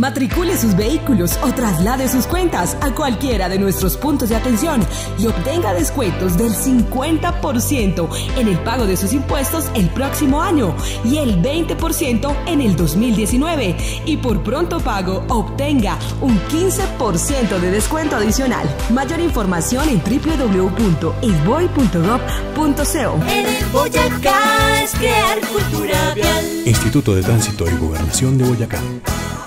Matricule sus vehículos o traslade sus cuentas a cualquiera de nuestros puntos de atención y obtenga descuentos del 50% en el pago de sus impuestos el próximo año y el 20% en el 2019. Y por pronto pago, obtenga un 15% de descuento adicional. Mayor información en www.isboy.gov.co. En el Boyacá es crear cultura vial. Instituto de Tránsito y Gobernación de Boyacá.